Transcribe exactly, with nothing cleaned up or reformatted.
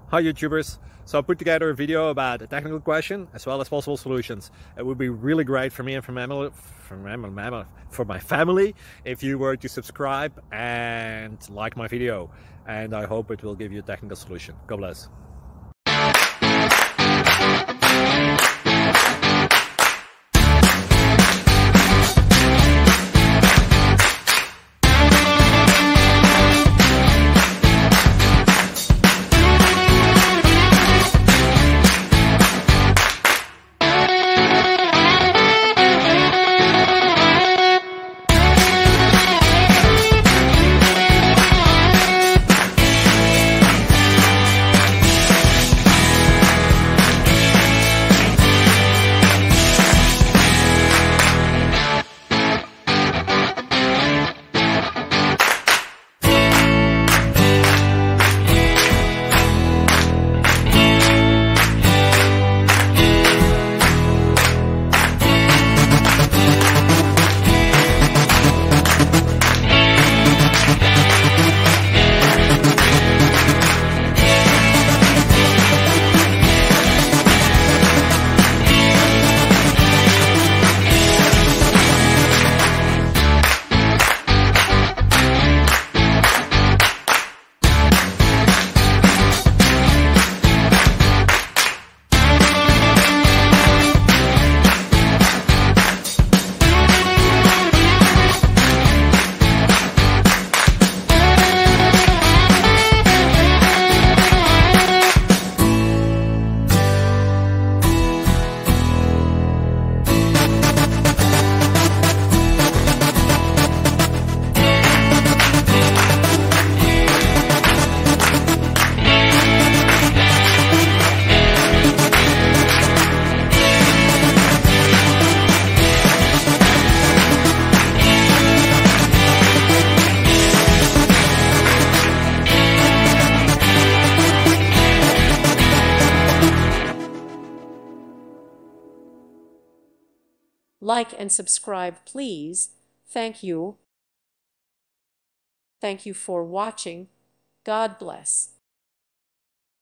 Hi YouTubers! So I put together a video about a technical question as well as possible solutions. It would be really great for me and for my family, for my, for my family if you were to subscribe and like my video. And I hope it will give you a technical solution. God bless. Like and subscribe, please. Thank you. Thank you for watching. God bless.